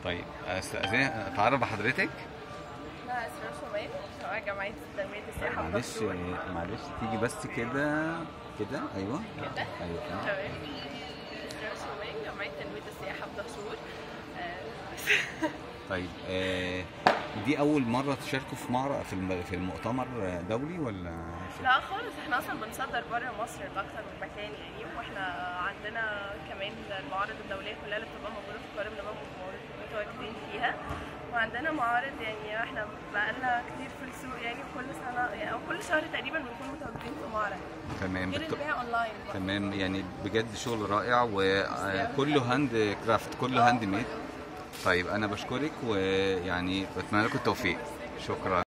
طيب اتعرف بحضرتك؟ أنا إسراء شومان تبع جمعية تنمية السياحة معلش بدهشور. معلش تيجي بس كده كده. ايوه كده ايوه كده. تمام. إسراء شومان جمعية تنمية السياحة بدهشور. طيب دي اول مره تشاركوا في معرض في المؤتمر دولي ولا لا خالص، احنا اصلا بنصدر بره مصر لاكتر من مكان يعني، واحنا عندنا كمان المعارض الدوليه كلها اللي بتبقى موجوده في القاهره بنبقى متواجدين فيها، وعندنا معارض يعني احنا بقالنا كتير في السوق يعني، وكل سنه يعني او كل شهر تقريبا بنكون متواجدين في معرض. تمام غير البيع اونلاين بقى. تمام، يعني بجد شغل رائع وكله هاند كرافت، كله هاند ميد. طيب انا بشكرك ويعني بتمنى لكم التوفيق. شكرا.